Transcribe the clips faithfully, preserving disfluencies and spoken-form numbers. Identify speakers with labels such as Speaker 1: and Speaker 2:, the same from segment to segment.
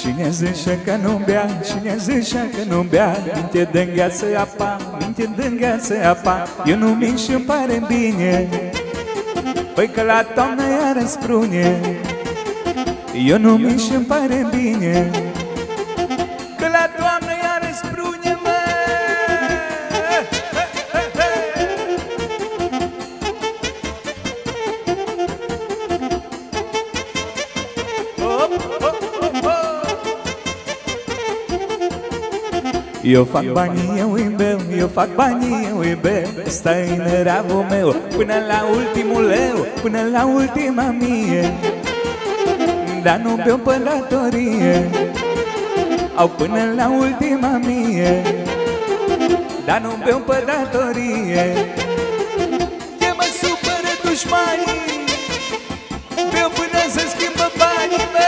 Speaker 1: Cine zice că nu bea, cine zice că nu bea, minte de îngheață apa, minte de îngheață apa. Eu nu mint și-mi pare bine, păi că la toamnă iară sprune. Eu nu mint și-mi pare bine, că la toamnă iară sprune, mă. Eu fac banii, eu îi beu, eu fac banii, eu îi beu. Ăsta-i năravul meu, până la ultimul leu, până la ultima mie. Dar nu beau pe datorie, au până la ultima mie. Dar nu beau pe datorie. Ce mă supără dușmanii, beau până se schimbă banii mei.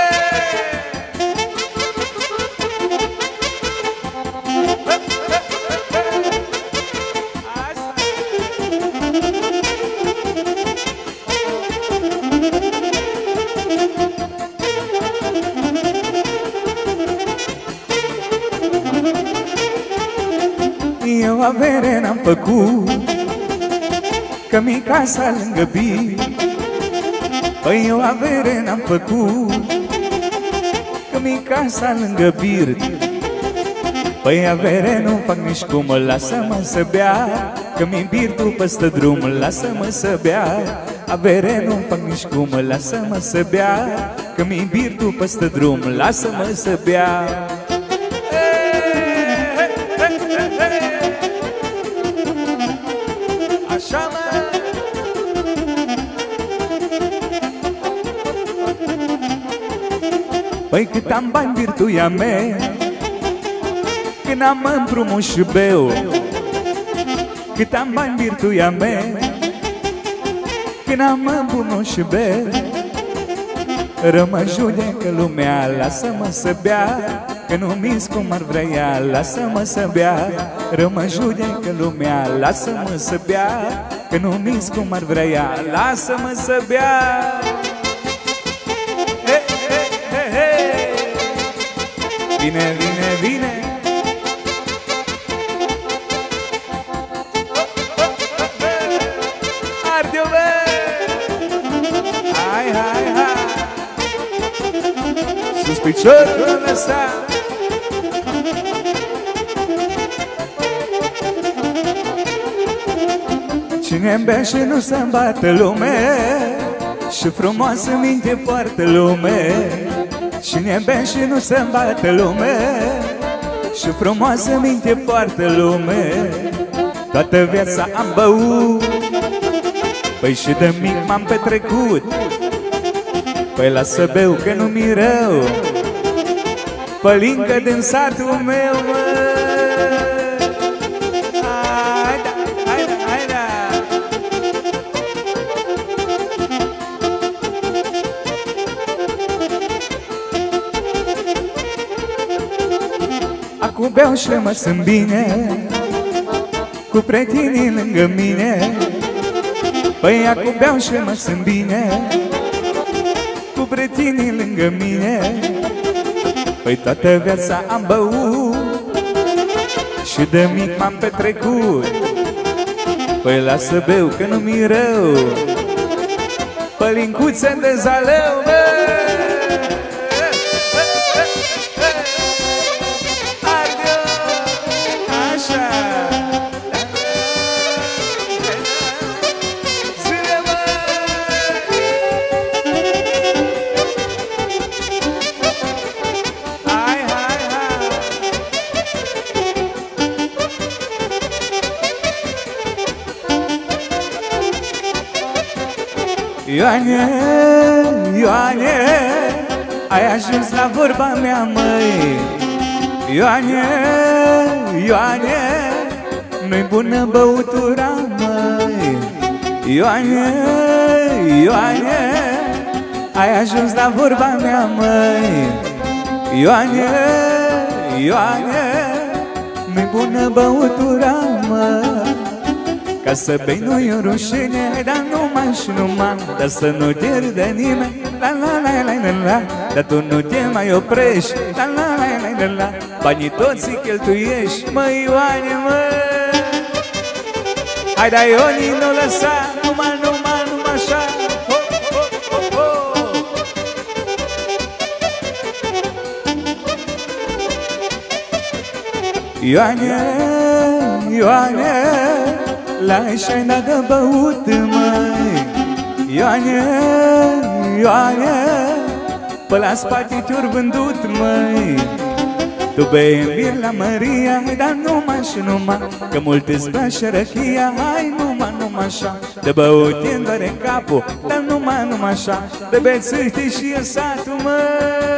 Speaker 1: Eu avere n-am făcut, că mi casa lângă bir. Păi eu avere n-am făcut, că mi casa lângă bir. Păi avere nu fac nici cum, lasă-mă să bea, că mi bir tu păstă drum, lasă-mă să bea. Avere nu fac nici cum, lasă-mă să bea, că mi bir tu păstă drum, lasă-mă să bea. Așa, mă! Păi cât am bani virtuia mea, când am împrumut și beu. Cât am bani virtuia mea, când am împrumut și beu. Rămă judecă lumea, lasă-mă să bea, că nu minți cum ar vrea ea, lasă-mă să bea. Rămă judecă lumea, lasă-mă să bea, că nu minți cum ar vrea ea, lasă-mă să bea. He, he, he, he. Vine, vine, vine. Arde-o, bă! Hai, hai, hai! Sus piciorul lăsa. Cine bea și nu se-mi bate lume, și frumoasă minte poartă lume. Cine bea și nu se-mi bate lume, și frumoasă minte poartă lume. Toată viața am băut, păi și de mic m-am petrecut. Păi lasă beu că nu mi rău, pălincă din satul meu, mă. Hai da, hai da, hai da. Acum beau și mă simt bine, cu prietenii lângă mine. Păi acum beau și mă simt bine, cu prietenii lângă mine. Păi toată viața am băut, și de mic m-am petrecut. Păi lasă beu că nu mi rău, pălincuțe de zaleu, bă. Ioane, Ioane, ai ajuns la vorba mea, măi. Ioane, Ioane, nu-i bună băutura, măi. Ioane, Ioane, ai ajuns la vorba mea, măi. Ioane, Ioane, nu-i bună băutura, măi. Ca să bei nu-i o rușine, dar numai și numai, dar să nu te râdă nimeni. La la la la la la. dar tu nu te mai oprești. La la la la la, banii toți îi cheltuiești. Măi Ioane, mă, hai da Ioni, nu lăsa, numai, numai, numai așa. Ioane, Ioane, lași-ai n-a băut, măi. Ioane, Ioane, pe la spate te-ori vândut, măi. Tu bei în bir la Maria, dar numai și numai, că mult îți place răchia. Hai numai, numai așa, de băut te doare capul, dar numai, numai așa, de bețâște și e satul, măi.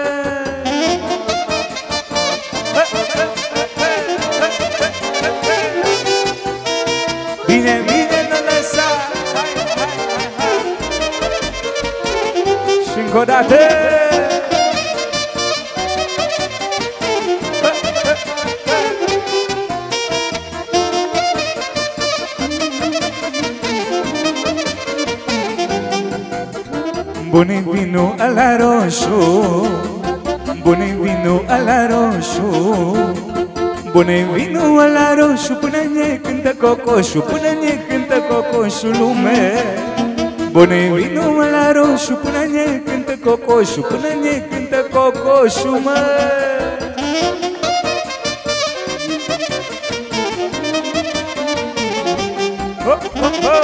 Speaker 1: Bine, bine, nu lăsa. Hai, hai, hai, hai. Și încă o dată. Bune vinul ăla roșu, bune vinul ăla roșu, bune vinul ăla roșu, până ne cântă cocoșul, până ne cântă cocoșul lume. Bune vinul ăla roșu, până ne cântă cocoșul, până ne cântă cocoșul, mă. Ho, ho, ho.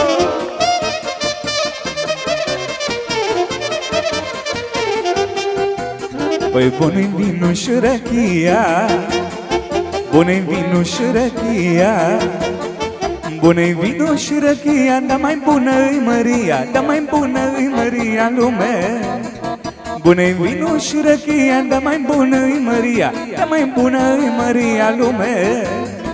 Speaker 1: Păi bune vinul și răchia, bune vinul și răchia, bune vinul și răchia, dar mai bună-i Maria, dar mai bună-i Maria lume. Bune vinul și răchia, dar mai bună-i Maria, dar mai bună-i Maria lume.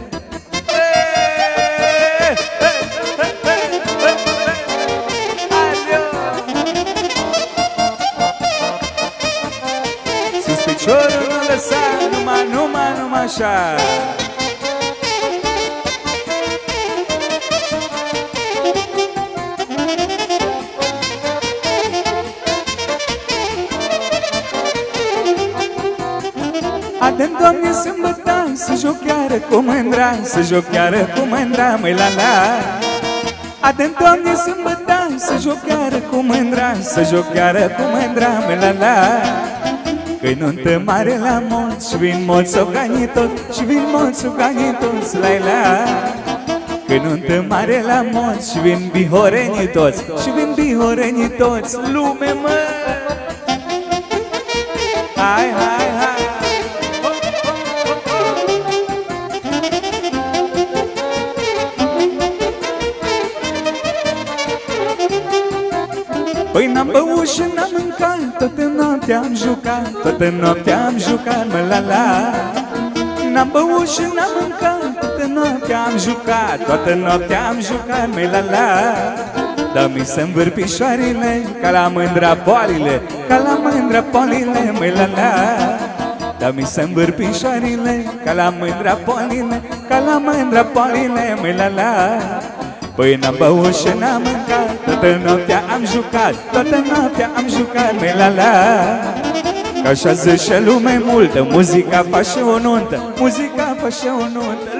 Speaker 1: Sus piciorul nu lăsa, numai, numai, numai așa. Adem, Doamne, sâmbăta, să jocheară cu mândra, să jocheară cu mândra, măi la la. Adem, Doamne, sâmbăta, să jocheară cu mândra, să jocheară cu mândra, măi la la. Că-i nuntă mare la mulți și vin mulți o gani tot, și vin mulți o gani toți, la la. Că-i nuntă mare la mulți și vin bihorenii toți, și vin bihorenii toți, lume, mă. Hai, hai, hai. Păi n-am băut și n-am mâncat, toată noaptea am jucat, toată noaptea am jucat, mă la la. N-am băut și n-am mâncat, toată noaptea am jucat, toată noaptea am jucat, mă la la. Dar mi se învâr pișoarele, ca la mândra poalile, ca la mândra poalile, mă la la. Dar mi se învâr pișoarele, ca la mândra poalile, ca la mândra poalile, mă la la. Păi n-am băut și n-am mâncat, toată noaptea am jucat, toată noaptea am jucat, măi la la. Că așa zice lume multă, muzica face o nuntă, muzica face o nuntă.